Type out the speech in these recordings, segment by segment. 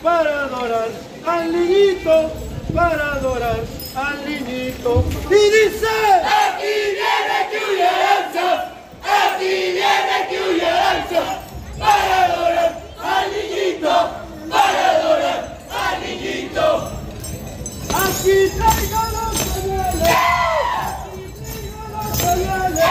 para adorar al niñito, para adorar al niñito. Y dice: aquí viene que danza, aquí viene que danza, para adorar al niñito, para adorar al niñito. Aquí traigo los pañales, aquí traigo los pañales,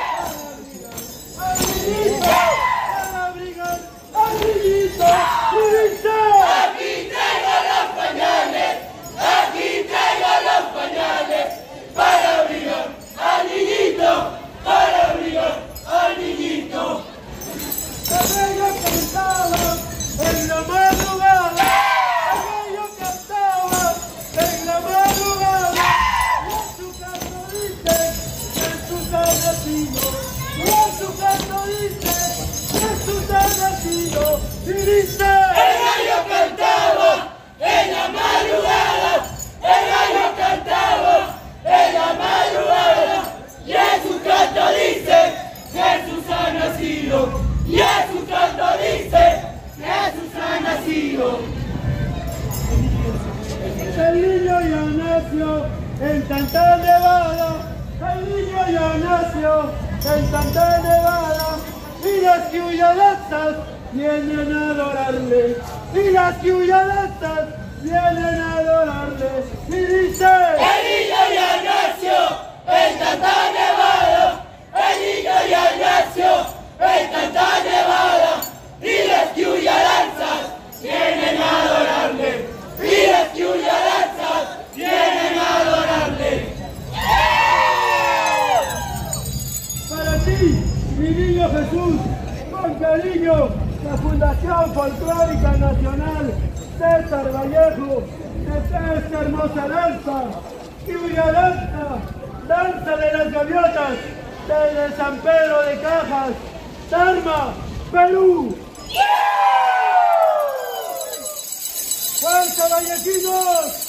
al niñito, para abrigar al niñito. Y dice: aquí traigo los pañales, aquí traigo los pañales, para abrigar al niñito, para abrigar al niñito. Aquello cantaba en la madrugada, aquello cantaba en la madrugada, y en su canto dice: Jesús ha nacido, y en su canto dice: Jesús ha nacido. Y dice: El gallo cantaba en la madrugada, el gallo cantaba en la madrugada, y en su canto dice: Jesús ha nacido, y en su canto dice: Jesús ha nacido. el niño ya nació en Santa Nevada, el niño ya nació en Santa Nevada, y las ciudadanas vienen a adorarle, y las ciudadanas vienen a adorarle. Y dice: El niño ya nació en Santa Nevada, el niño ya nació en Santa Nevada, y las ciudadanas vienen a adorarle, y las ciudadanas vienen a adorarle. para ti, mi niño Jesús, con cariño, la Fundación Folclórica Nacional César Vallejo, de esta hermosa danza, Lluvia Danza, danza de las gaviotas, desde San Pedro de Cajas, Tarma, Perú. ¡Fuerza, vallejinos!